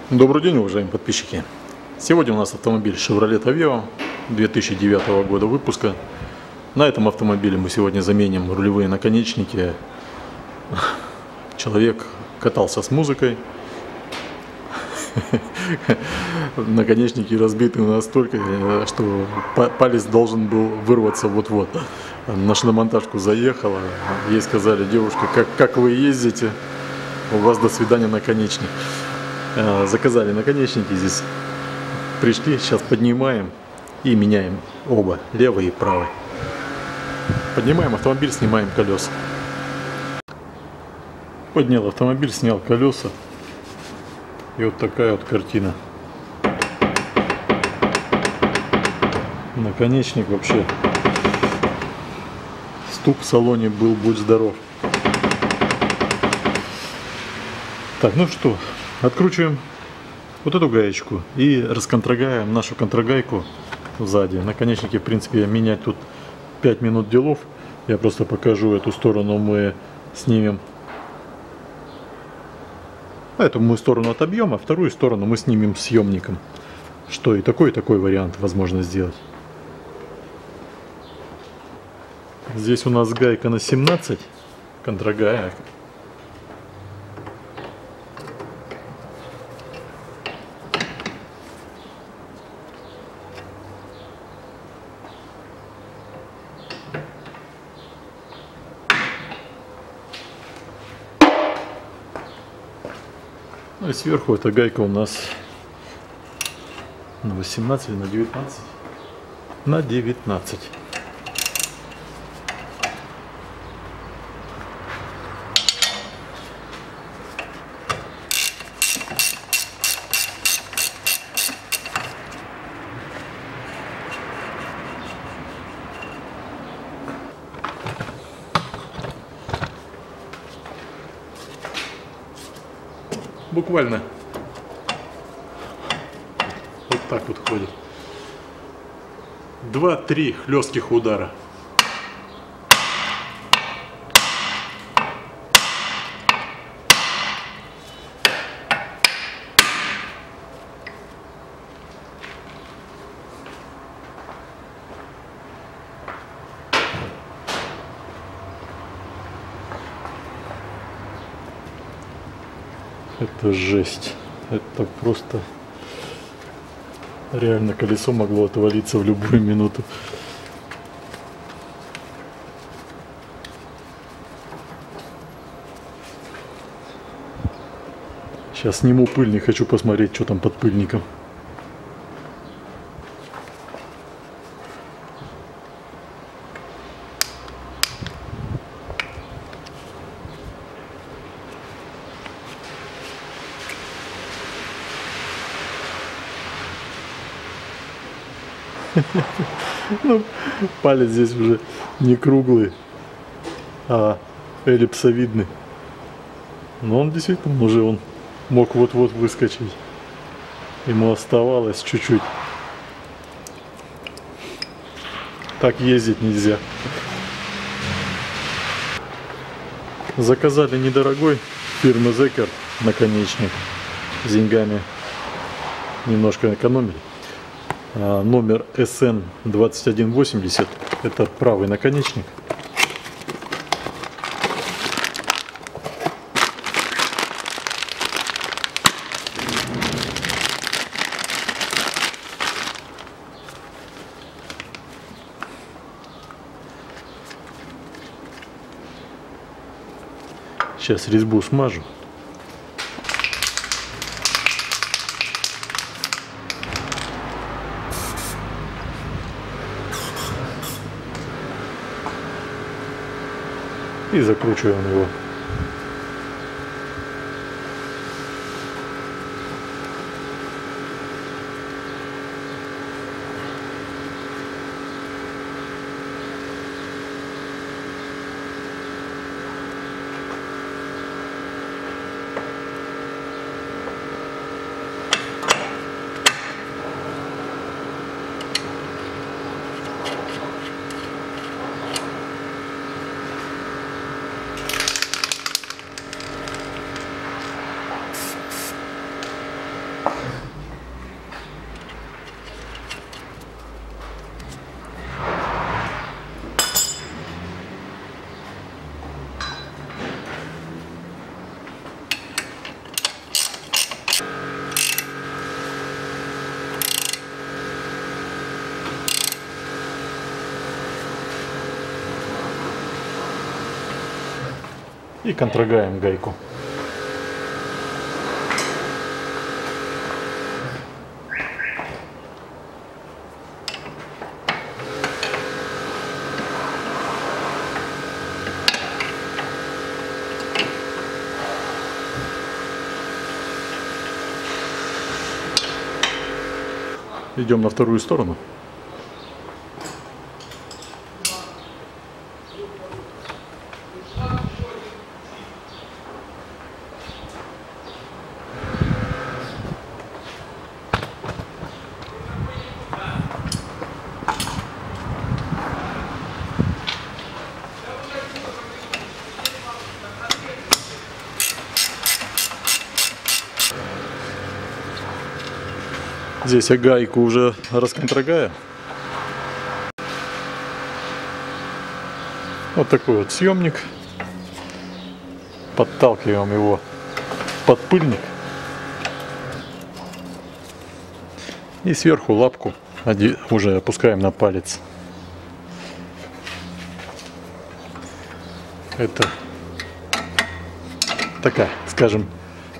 Добрый день, уважаемые подписчики! Сегодня у нас автомобиль Chevrolet Aveo 2009 года выпуска. На этом автомобиле мы сегодня заменим рулевые наконечники. Человек катался с музыкой. Наконечники разбиты настолько, что палец должен был вырваться вот-вот. На шиномонтажку заехала. Ей сказали: девушка, как вы ездите? У вас до свидания наконечник. Заказали наконечники здесь. Пришли, сейчас поднимаем и меняем оба, левый и правый. Поднимаем автомобиль, снимаем колеса. Поднял автомобиль, снял колеса. И вот такая вот картина. Наконечник вообще. Стук в салоне был, будь здоров. Так, ну что, откручиваем вот эту гаечку и расконтрогаем нашу контрагайку сзади. Наконечники, в принципе, менять тут 5 минут делов. Я просто покажу эту сторону, мы снимем. Эту мы сторону отобьем, а вторую сторону мы снимем съемником. Что и такой вариант возможно сделать. Здесь у нас гайка на 17, контрагайка. Ну и сверху эта гайка у нас на 18 или на 19? На 19. Буквально вот так вот ходит. 2-3 хлестких удара. Это жесть. Это просто реально колесо могло отвалиться в любую минуту. Сейчас сниму пыльник, хочу посмотреть, что там под пыльником. Ну, палец здесь уже не круглый, а эллипсовидный. Но он действительно уже он мог вот-вот выскочить. Ему оставалось чуть-чуть. Так ездить нельзя. Заказали недорогой фирмы Зекер наконечник. С деньгами немножко экономили. Номер SN 2180, это правый наконечник. Сейчас резьбу смажу. И закручиваем его. И контрогаем гайку. Идем на вторую сторону. Здесь я гайку уже расконтрогаю. Вот такой вот съемник. Подталкиваем его под пыльник. И сверху лапку уже опускаем на палец. Это такая, скажем,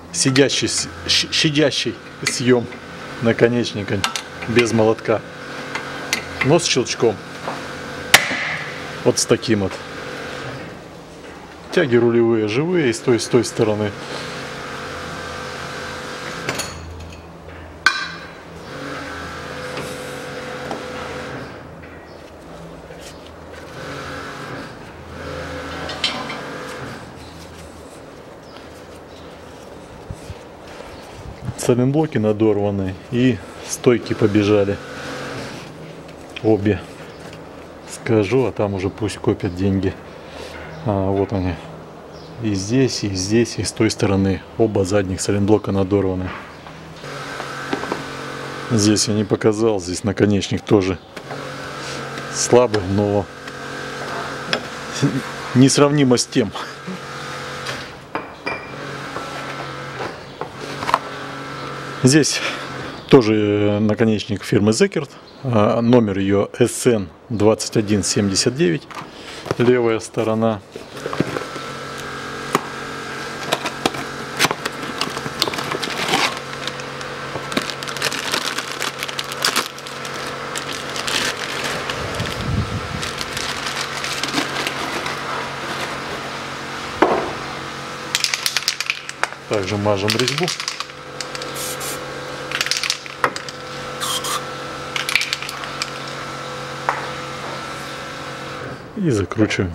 щадящий съем наконечника без молотка, но с щелчком. Вот с таким вот. Тяги рулевые живые и с той стороны. Сайлентблоки надорваны и стойки побежали. Обе. Скажу, а там уже пусть копят деньги. Вот они. И здесь, и здесь, и с той стороны. Оба задних сайлентблока надорваны. Здесь я не показал. Здесь наконечник тоже слабый, но несравнимо с тем. Здесь тоже наконечник фирмы Zekert, номер ее SN2179, левая сторона. Также мажем резьбу. И закручиваем.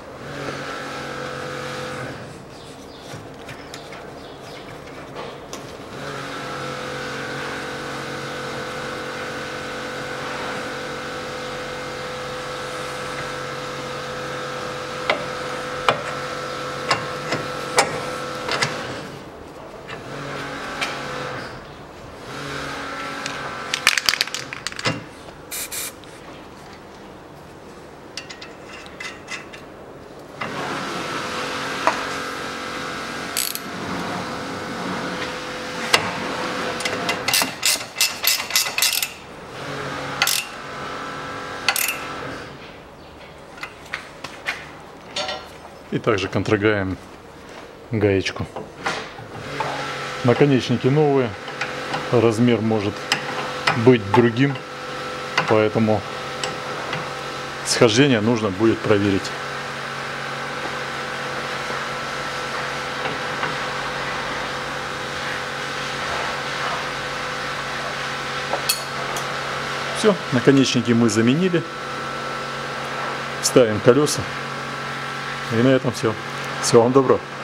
И также контрогаем гаечку. Наконечники новые, размер может быть другим, поэтому схождение нужно будет проверить. Все, наконечники мы заменили. Ставим колеса. И на этом все. Всего вам доброго.